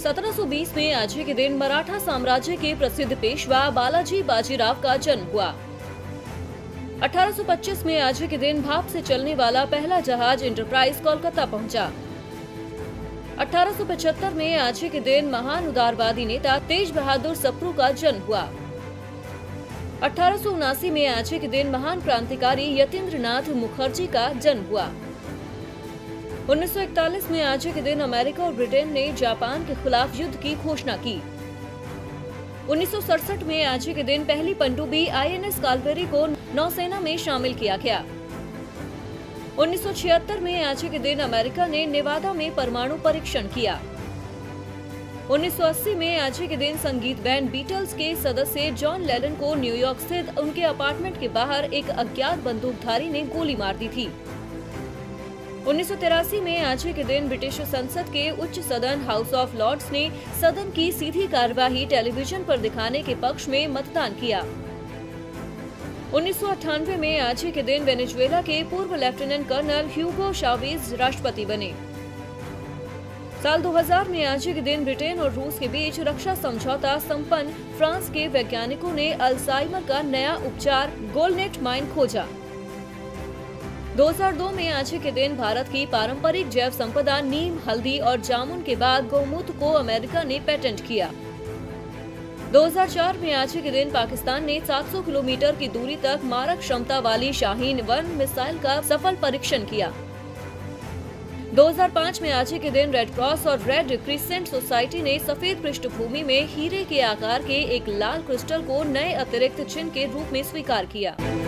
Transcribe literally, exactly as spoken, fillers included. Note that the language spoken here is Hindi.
सत्रह सौ बीस में आज ही के दिन मराठा साम्राज्य के प्रसिद्ध पेशवा बालाजी बाजीराव का जन्म हुआ। अठारह सौ पच्चीस में आज ही के दिन भाप से चलने वाला पहला जहाज इंटरप्राइज कोलकाता पहुंचा। अठारह सौ पचहत्तर में आज ही के दिन महान उदारवादी नेता तेज बहादुर सप्रू का जन्म हुआ। अठारह सौ उनासी में आज ही के दिन महान क्रांतिकारी यतीन्द्रनाथ मुखर्जी का जन्म हुआ। उन्नीस सौ इकतालीस में आज ही के दिन अमेरिका और ब्रिटेन ने जापान के खिलाफ युद्ध की घोषणा की। उन्नीस सौ सड़सठ में आज ही के दिन पहली पनडुब्बी आई एन एस कालवेरी को नौसेना में शामिल किया गया। उन्नीस सौ छिहत्तर में आज ही के दिन अमेरिका ने नेवादा में परमाणु परीक्षण किया। उन्नीस सौ अस्सी में आज ही के दिन संगीत बैंड बीटल्स के सदस्य जॉन लेनन को न्यूयॉर्क स्थित उनके अपार्टमेंट के बाहर एक अज्ञात बंदूकधारी ने गोली मार दी थी। उन्नीस सौ तिरासी में आज ही के दिन ब्रिटिश संसद के उच्च सदन हाउस ऑफ लॉर्ड्स ने सदन की सीधी कार्यवाही टेलीविजन पर दिखाने के पक्ष में मतदान किया। उन्नीस सौ अट्ठानवे में आज ही के दिन वेनेजुएला के पूर्व लेफ्टिनेंट कर्नल ह्यूगो चावेज राष्ट्रपति बने। साल दो हज़ार में आज ही के दिन ब्रिटेन और रूस के बीच रक्षा समझौता संपन्न। फ्रांस के वैज्ञानिकों ने अल्जाइमर का नया उपचार गोलनेट माइन खोजा। दो हज़ार दो में आज ही के दिन भारत की पारंपरिक जैव संपदा नीम, हल्दी और जामुन के बाद गौमूत्र को अमेरिका ने पेटेंट किया। दो हज़ार चार में आज ही के दिन पाकिस्तान ने सात सौ किलोमीटर की दूरी तक मारक क्षमता वाली शाहीन वन मिसाइल का सफल परीक्षण किया। दो हज़ार पाँच में आज ही के दिन रेड क्रॉस और रेड क्रिसेंट सोसाइटी ने सफेद पृष्ठभूमि में हीरे के आकार के एक लाल क्रिस्टल को नए अतिरिक्त चिन्ह के रूप में स्वीकार किया।